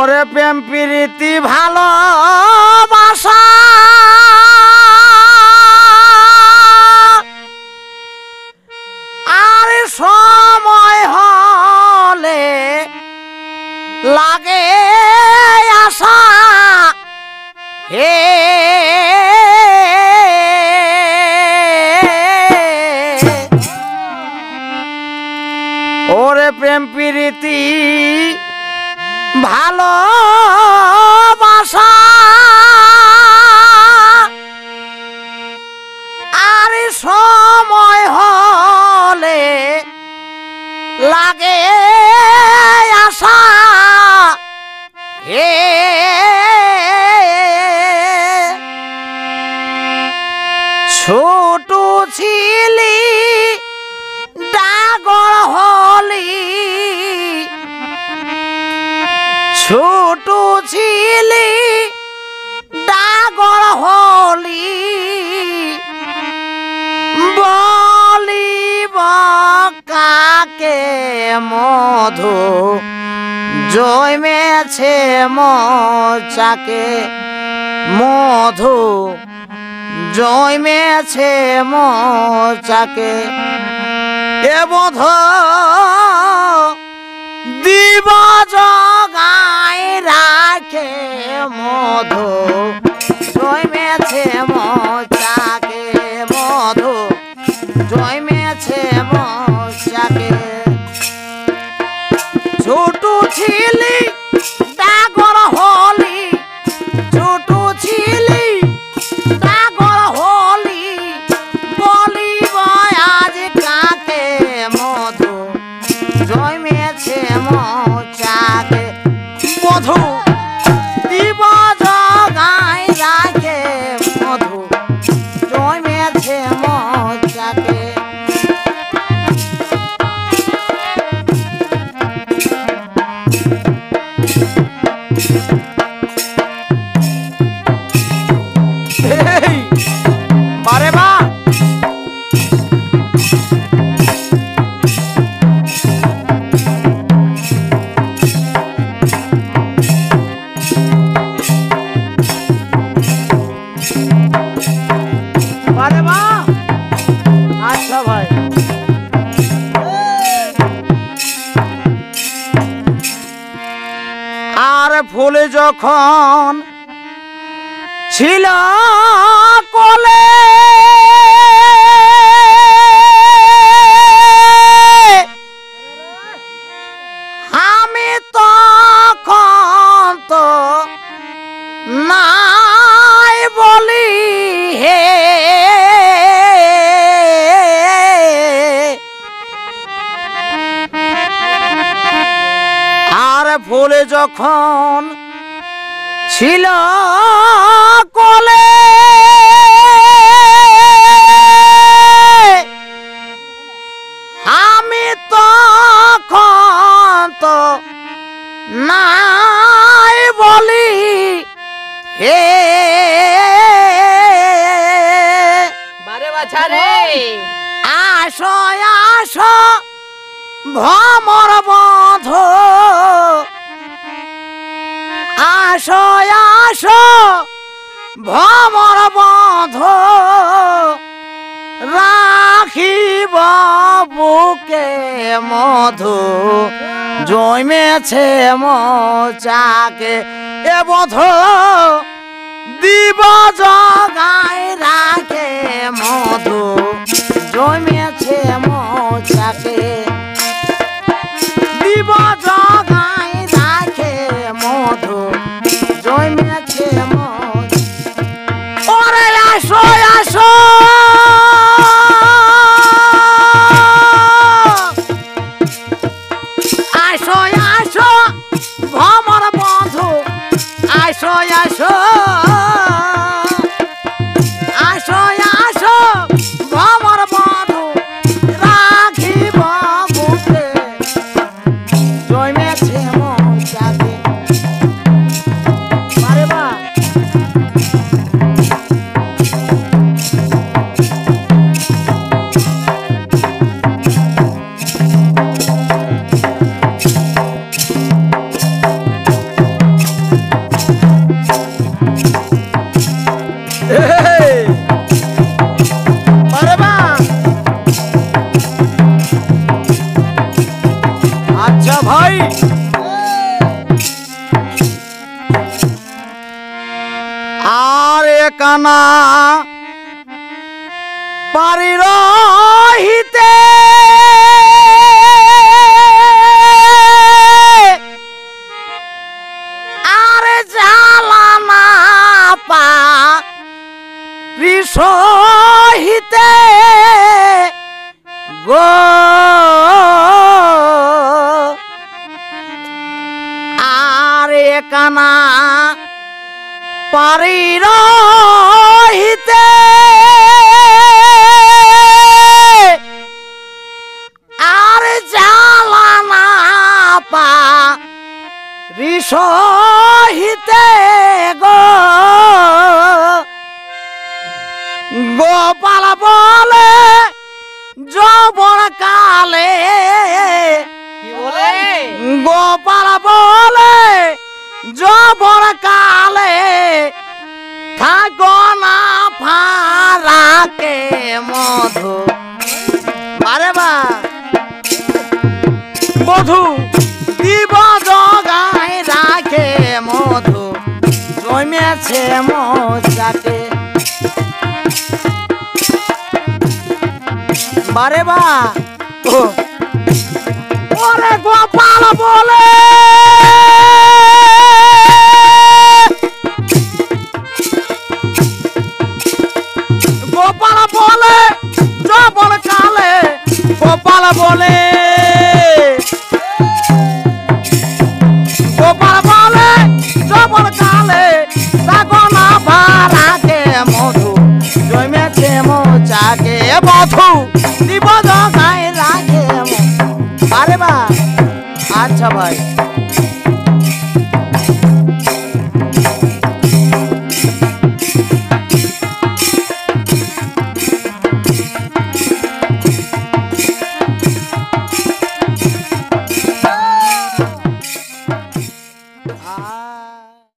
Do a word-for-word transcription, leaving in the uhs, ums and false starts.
ওরে প্রেম প্রীতি ভালোবাসা আর সময় হলে লাগে আশা হে ওরে প্রেম প্রীতি ভালোবাসা আর সময় হলে লাগে আশা হে ছোট ছিলি ডাগর হলি ছোট ছিলি ডাগর হলি বলিব কাকে মধু জন্মেছে মোচাকে মধু জন্মেছে মোচাকে এ মধু দিব জগাই রাখে মধু জন্মেছে মোচাকে মধু জন্মেছে মোচাকে ছোট ছিলি ডাগর হলি ছোট ছিলি ডাগর হলি বলিব আজ কাকে মধু জন্মেছে মোচাকে মধু দিব জগাই রাখে মধু জন্মেছে মোচাকে বারে বা বারে বা আচ্ছা ভাই আর ফুল যখন ছিল কোলে আমি তখন তো নাই বলি হে আর ফুল যখন ছিল কোলে আমি তখন তো নাই বলি হে বারে বাছা রে আসো আসো ভ্রমর বন্ধ আসো আসো ভ্রমর বন্ধ রাখিব বুকে মধু জন্মেছে মোচাকে এ বধু দিব জগাই রাখে মধু জন্মেছে মোচাকে দিব জগাই রাখে মধু জন্মেছে মোচাকে ওরে আসো আসো আসো আসো ভ্রমর বন্ধু আসো আসো আসো আসো ভ্রমর বন্ধু রাখিব বুকে জন্মেছে মোচাকে বারে বা আচ্ছা ভাই আরে কানা পারি রহিতে আরে জালানা পা সহিতে গো আরে কানা পারি রহিতে আরে জালানা পা সহিতে গো গোপাল বলে যৌবন কালে কি বলে গোপাল বলে যৌবন কালে থাকো না ফারাকে মধু আরে বা মধু দিব জগায় রাখে মধু জমেছে মজাকে বারে বা ওরে গোপাল বলে গোপাল বলে যৌবন কালে গোপাল বলে গোপাল বলে যৌবন কালে থাকো না ভাড়াকে মধু জমেছে মোচাকে মধু দিব জগায় রাখে আরে বা আচ্ছা ভাই